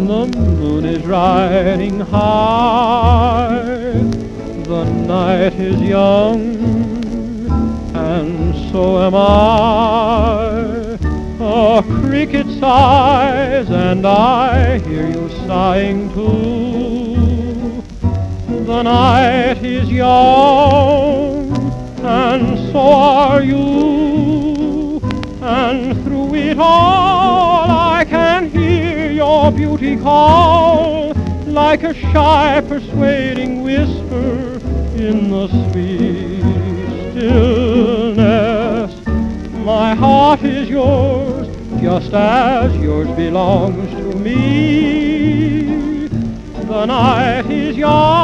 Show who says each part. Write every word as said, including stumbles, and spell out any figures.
Speaker 1: The moon is riding high, the night is young, and so am I. A cricket sighs, and I hear you sighing too. The night is young, and so are you, and through it all I can hear your beauty call, like a shy persuading whisper in the sweet stillness. My heart is yours, just as yours belongs to me. The night is young,